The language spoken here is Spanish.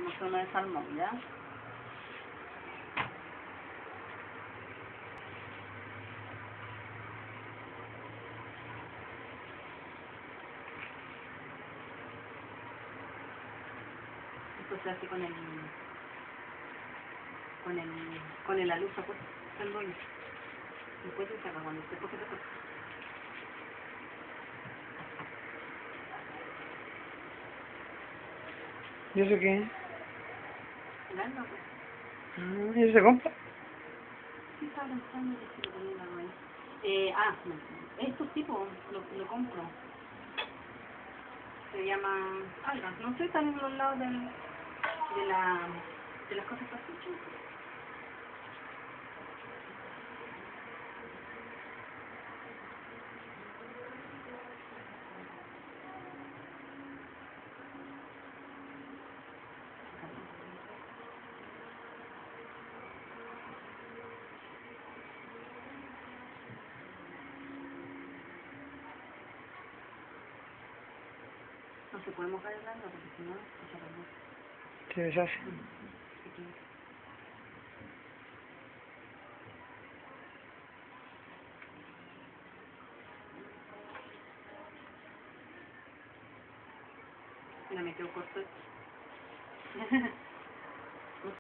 Vamos a hacer una de salmón, ¿ya? Esto se hace con el alusa, pues, el rollo. Después se saca cuando se coge, se corta. ¿Y eso qué es? El alma, pues. ¿Y eso se compra? Sí, estaba pensando que se lo ponía en la raíz. Estos tipos lo compro. Se llama algas. No sé, están en los lados de las cosas pastuchas. No se puede mojar el alga porque si no, se perdió. Se deshace. Mira, me quedó corto esto.